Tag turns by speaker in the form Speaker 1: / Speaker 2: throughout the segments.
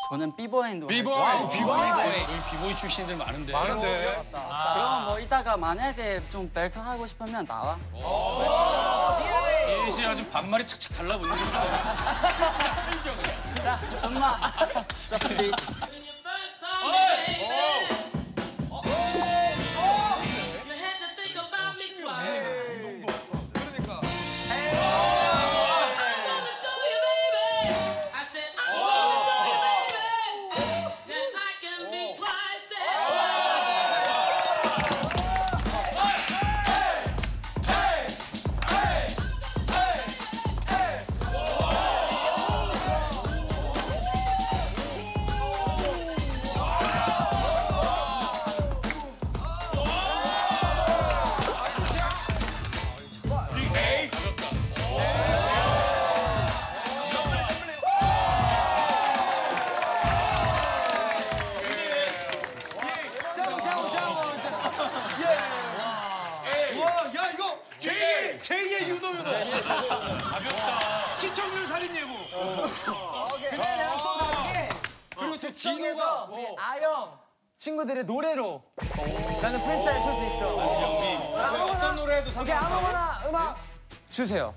Speaker 1: 저는 비보이인도
Speaker 2: 비보이.
Speaker 1: 비보이.
Speaker 2: 여기 비보이 출신들 많은데.
Speaker 1: 그럼 뭐 이따가 만약에 좀 벨트 하고 싶으면 나와.
Speaker 2: 예시 아주 반말이 착착 달라붙는 거. 진짜 천적 그냥.
Speaker 1: 자, 엄마. Just a bit.
Speaker 3: 제2의 유도.
Speaker 2: 가볍다.
Speaker 3: 시청률 살인 예고.
Speaker 4: 그때랑 또 다르게 그리고 즉석에서 우리 아영 친구들의 노래로 나는 프리스타일 칠 수 있어.
Speaker 3: 어떤 노래 해도
Speaker 4: 오케이, 아무거나 음악 주세요.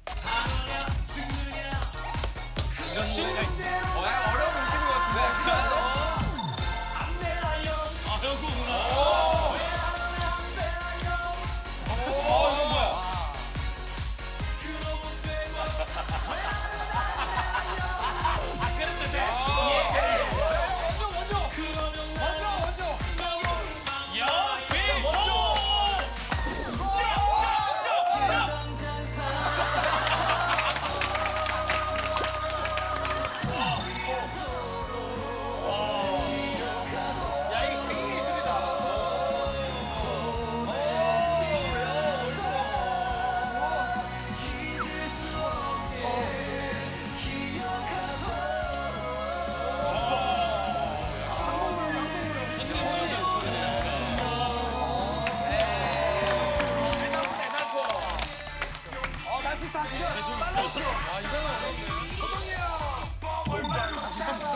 Speaker 3: 어려운 느낌인 것 같은데. 다시. 빨랐어. 아, 이거는 어렵네. 호동이야.